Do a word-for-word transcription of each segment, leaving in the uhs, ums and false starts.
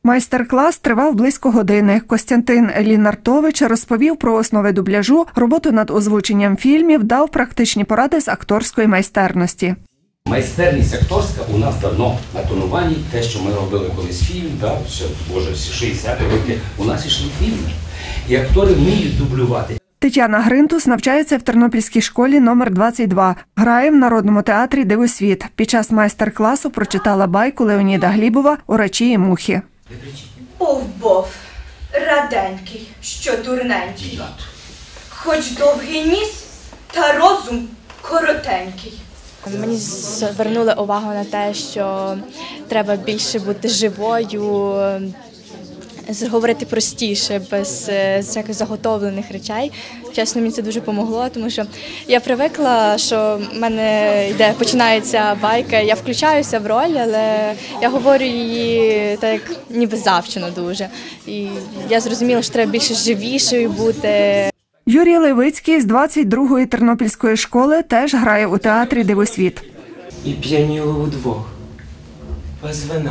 Майстер-клас тривав близько години. Костянтин Лінартович розповів про основи дубляжу, роботу над озвученням фільмів, дав практичні поради з акторської майстерності. Майстерність акторська у нас давно на тонуванні. Те, що ми робили колись фільм, да, ще, боже, всі шістдесяті роки, у нас ішли фільми. І актори вміють дублювати. Тетяна Гринтус навчається в Тернопільській школі номер двадцять два. Грає в Народному театрі «Дивосвіт». Під час майстер-класу прочитала байку Леоніда Глібова «Урачі і мухи». Бов-бов, раденький, що дурненький. Хоч довгий ніс, та розум коротенький. Мені звернули увагу на те, що треба більше бути живою, говорити простіше, без всяких заготовлених речей. Чесно, мені це дуже допомогло, тому що я привикла, що в мене йде, починається байка, я включаюся в роль, але я говорю її так, як ніби завчено дуже. І я зрозуміла, що треба більше живішою бути. Юрій Левицький з двадцять другої Тернопільської школи теж грає у театрі «Дивосвіт». І п'яніло удвох, без вина,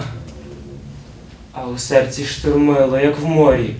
а у серці штурмило, як в морі.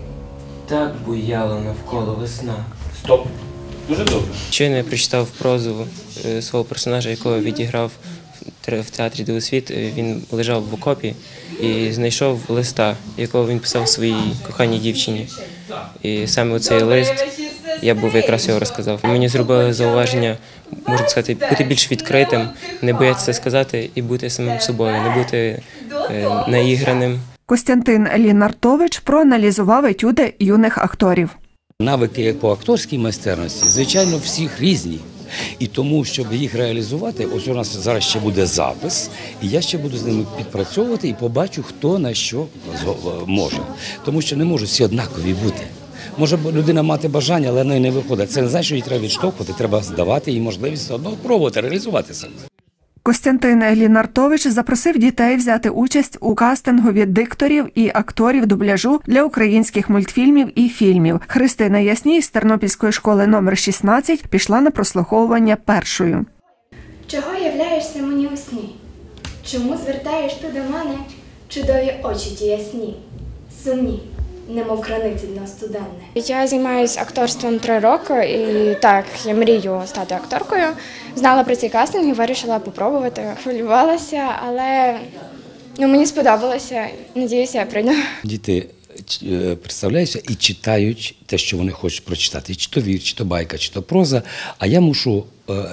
Так буяла навколо весна. Стоп. Дуже добре. Щойно я прочитав прозу свого персонажа, якого відіграв в театрі «Дивосвіт». Він лежав в окопі і знайшов листа, якого він писав своїй коханій дівчині. І саме оцей лист, я був якраз його розказав. Мені зробили зауваження, можна сказати, бути більш відкритим, не боятися сказати і бути самим собою, не бути е, наіграним. Костянтин Лінартович проаналізував етюди юних акторів. Навики по акторській майстерності, звичайно, всіх різні. І тому, щоб їх реалізувати, ось у нас зараз ще буде запис, і я ще буду з ними підпрацьовувати і побачу, хто на що може. Тому що не можуть всі однакові бути. Може людина мати бажання, але неї не виходить. Це не значить, що її треба відштовхувати, треба здавати їй можливість одного пробувати, реалізувати себе. Костянтин Лінартович запросив дітей взяти участь у кастингові дикторів і акторів дубляжу для українських мультфільмів і фільмів. Христина Ясній з Тернопільської школи номер шістнадцять пішла на прослуховування першою. Чого являєшся мені у сні? Чому звертаєш ти до мене чудові очі ті ясні, сумні, немов краниці дно студенне? Я займаюся акторством три роки і так, я мрію стати акторкою. Знала про цей кастинг і вирішила попробувати. Хвилювалася, але ну, мені сподобалося. Надіюся, я прийду. Діти представляються і читають те, що вони хочуть прочитати. Чи то вір, чи то байка, чи то проза. А я мушу,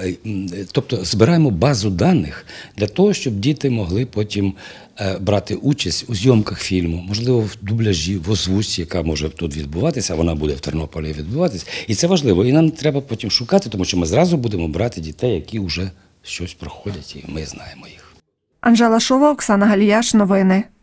тобто збираємо базу даних для того, щоб діти могли потім брати участь у зйомках фільму, можливо, в дубляжі, в озвучці, яка може тут відбуватися, а вона буде в Тернополі відбуватися. І це важливо. І нам треба потім шукати, тому що ми зразу будемо брати дітей, які вже щось проходять, і ми знаємо їх. Анжела Шова, Оксана Галіяш. Новини.